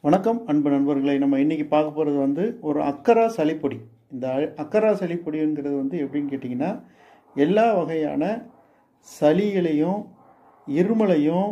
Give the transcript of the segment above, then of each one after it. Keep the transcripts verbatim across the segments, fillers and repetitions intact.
வணக்கம் அன்பு நண்பர்களை. நம்ம இன்றைக்கி பார்க்க போகிறது வந்து ஒரு அக்கரா சளிப்பொடி. இந்த அக்கரா சளிப்பொடிங்கிறது வந்து எப்படின்னு கேட்டிங்கன்னா, எல்லா வகையான சளிகளையும் இருமலையும்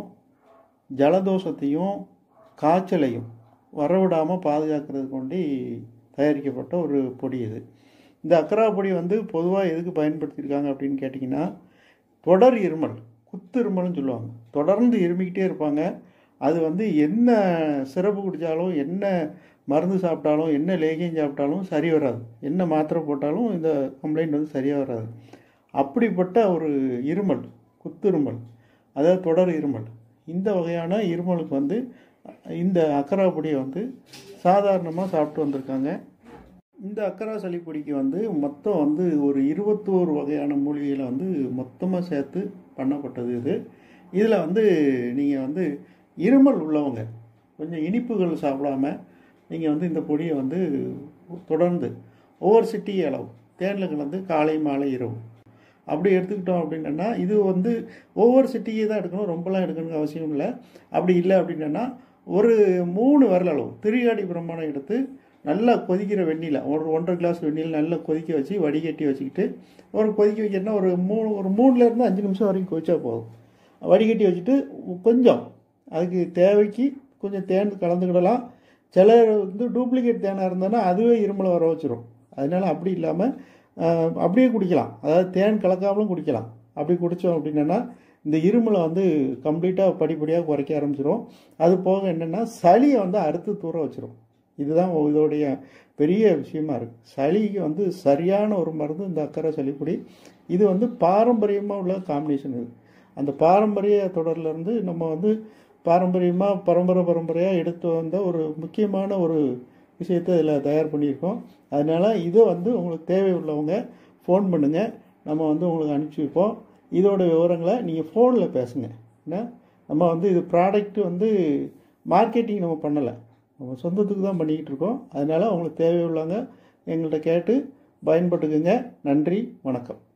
ஜலதோஷத்தையும் காய்ச்சலையும் வரவிடாமல் பாதுகாக்கிறதுக்கு வேண்டி தயாரிக்கப்பட்ட ஒரு பொடி இது. இந்த அக்கரா பொடி வந்து பொதுவாக எதுக்கு பயன்படுத்தியிருக்காங்க அப்படின்னு கேட்டிங்கன்னா, தொடர் இருமல், குத்து இருமல்னு சொல்லுவாங்க. தொடர்ந்து இருமிக்கிட்டே இருப்பாங்க. அது வந்து என்ன சிரப்பு குடித்தாலும், என்ன மருந்து சாப்பிட்டாலும், என்ன லேகியம் சாப்பிட்டாலும் சரி வராது. என்ன மாத்திரை போட்டாலும் இந்த கம்ப்ளைண்ட் வந்து சரியாக வராது. அப்படிப்பட்ட ஒரு இருமல், குத்து இருமல், அதாவது தொடர் இருமல், இந்த வகையான இருமலுக்கு வந்து இந்த அக்கரா பொடியை வந்து சாதாரணமாக சாப்பிட்டு வந்திருக்காங்க. இந்த அக்கரா சளிப்பொடிக்கு வந்து மொத்தம் வந்து ஒரு இருபத்தோரு வகையான மூலிகைகளை வந்து மொத்தமாக சேர்த்து பண்ணப்பட்டது இது. இதில் வந்து நீங்கள் வந்து இருமல் உள்ளவங்க கொஞ்சம் இனிப்புகள் சாப்பிடாம நீங்கள் வந்து இந்த பொடியை வந்து தொடர்ந்து ஒவ்வொரு சிட்டிகை அளவு தேனில் கலந்து காலை மாலை இரவு அப்படி எடுத்துக்கிட்டோம் அப்படின்னா, இது வந்து ஒவ்வொரு சிட்டிகை தான் எடுக்கணும், ரொம்பலாம் எடுக்கணுங்க அவசியம் இல்லை. அப்படி இல்லை அப்படின்னா ஒரு மூணு விரல் அளவு திரிகாடி பிரமாணம் எடுத்து நல்லா கொதிக்கிற வெந்நில ஒரு ஒன்றரை கிளாஸ் வெந்நில நல்லா கொதிக்க வச்சு வடிகட்டி வச்சுக்கிட்டு, ஒரு கொதிக்க வைக்கிறதுனா ஒரு மூணு ஒரு மூணுலேருந்து அஞ்சு நிமிஷம் வரைக்கும் கொதிச்சா போதும். வடிகட்டி வச்சுட்டு கொஞ்சம் அதுக்கு தேவைக்கு கொஞ்சம் தேன் கலந்துக்கிடலாம். சிலர் வந்து டூப்ளிகேட் தேனாக இருந்தோன்னா அதுவே இருமலை வர வச்சிரும். அதனால் அப்படி இல்லாமல் அப்படியே குடிக்கலாம், அதாவது தேன் கலக்காமலும் குடிக்கலாம். அப்படி குடித்தோம் அப்படின்னா இந்த இருமலை வந்து கம்ப்ளீட்டாக படிப்படியாக குறைக்க ஆரம்பிச்சிடும். அது போக என்னென்னா சளியை வந்து அறுத்து தூர வச்சிரும். இதுதான் இதோடைய பெரிய விஷயமா இருக்குது. சளிக்கு வந்து சரியான ஒரு மருந்து இந்த அக்கரா சளிப்பொடி. இது வந்து பாரம்பரியமாக உள்ள காம்பினேஷன். இது அந்த பாரம்பரிய தொடர்லேருந்து நம்ம வந்து பாரம்பரியமாக பரம்பரை பரம்பரையாக எடுத்து வந்த ஒரு முக்கியமான ஒரு விஷயத்தை இதில் தயார் பண்ணியிருக்கோம். அதனால் இதை வந்து உங்களுக்கு தேவை உள்ளவங்க ஃபோன் பண்ணுங்கள், நம்ம வந்து உங்களுக்கு அனுப்பிச்சி வைப்போம். இதோட விவரங்களை நீங்கள் ஃபோனில் பேசுங்க. ஏன்னா நம்ம வந்து இது ப்ராடக்ட் வந்து மார்க்கெட்டிங் நம்ம பண்ணலை, நம்ம சொந்தத்துக்கு தான் பண்ணிக்கிட்டு இருக்கோம். அதனால் அவங்களுக்கு தேவை உள்ளவங்க எங்கள்கிட்ட கேட்டு பயன்பட்டுக்குங்க. நன்றி, வணக்கம்.